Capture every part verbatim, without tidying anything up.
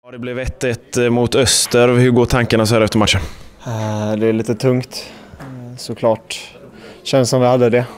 Det blev ett ett mot Öster. Hur går tankarna så här efter matchen? Det är lite tungt, såklart. Känns som vi hade det.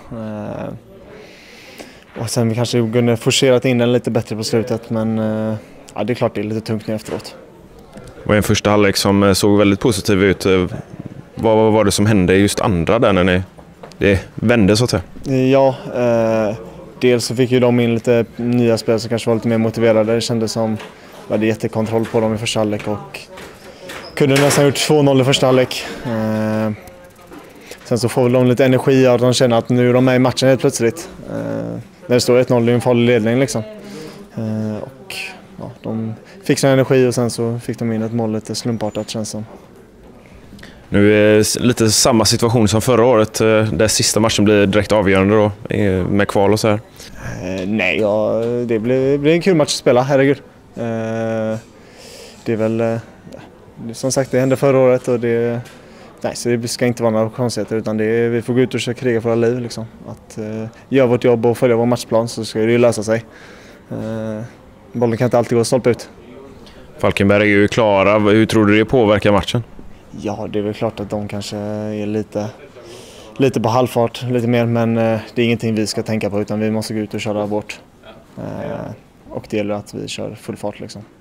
Och sen vi kanske kunde forcerat in den lite bättre på slutet, men ja, det är klart det är lite tungt nu efteråt. Det var en första halvlek som såg väldigt positiv ut. Vad var det som hände just andra där när ni, det vände så att säga? Ja, eh, dels så fick ju de in lite nya spel som kanske var lite mer motiverade. Det kändes som vi hade jättekontroll på dem i första halvlek och kunde nästan gjort två noll i första halvlek. Eh, sen så får de lite energi och de känner att nu är de med i matchen helt plötsligt. Eh, när det står ett noll i en farlig ledning liksom. Eh, och ja, de fick sin energi och sen så fick de in ett mål lite slumpartat, känns som. Nu är lite samma situation som förra året, där sista matchen blir direkt avgörande då, med kval och så här. Eh, nej, ja, det blir, det blir en kul match att spela, herregud. Eh, det är väl, eh, som sagt, det hände förra året och det, nej, så det ska inte vara några konstigheter, utan det är, vi får gå ut och försöka kriga för våra liv. Liksom. Att eh, göra vårt jobb och följa vår matchplan, så ska det ju lösa sig. Eh, bollen kan inte alltid gå stolpe ut. Falkenberg är ju klara. Hur tror du det påverkar matchen? Ja, det är väl klart att de kanske är lite, lite på halvfart, lite mer, men eh, det är ingenting vi ska tänka på, utan vi måste gå ut och köra bort. Eh, och det gäller att vi kör full fart liksom.